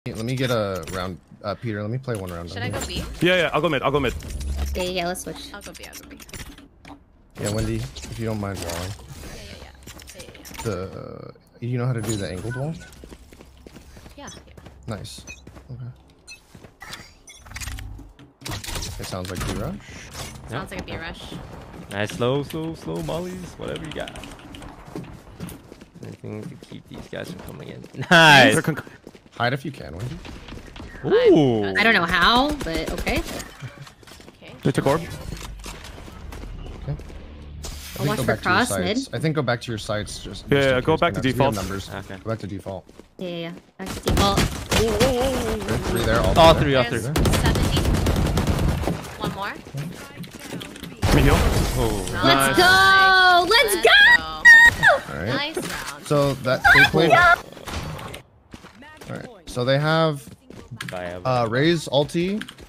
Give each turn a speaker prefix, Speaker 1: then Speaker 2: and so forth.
Speaker 1: Let me get a round, Peter. Let me play one round.
Speaker 2: Should I go B?
Speaker 3: Yeah, I'll go mid.
Speaker 2: Yeah, let's switch. I'll go B.
Speaker 1: Yeah, Wendy, if you don't mind walling.
Speaker 2: Yeah.
Speaker 1: You know how to do the angled wall?
Speaker 2: Yeah.
Speaker 1: Nice. Okay. It sounds like B rush.
Speaker 2: Sounds like a B rush.
Speaker 4: Nice, slow mollies, whatever you got. Anything to keep these guys from coming in. Nice.
Speaker 1: Hide if you can, Wendy.
Speaker 4: Ooh.
Speaker 2: I don't know how, but okay.
Speaker 3: They took orb.
Speaker 1: Okay.
Speaker 2: I'll watch for cross mid.
Speaker 1: I think go back to your sites. Just
Speaker 3: Go back to default.
Speaker 1: Numbers.
Speaker 4: Okay.
Speaker 1: Go back to default.
Speaker 2: Yeah. Back to default.
Speaker 1: Three there.
Speaker 4: All three.
Speaker 2: 70. One more.
Speaker 3: Let me heal.
Speaker 4: Oh.
Speaker 2: Let's go! Let's go!
Speaker 1: All right.
Speaker 2: Nice round.
Speaker 1: So that they played. All right. So they have Raze ulti.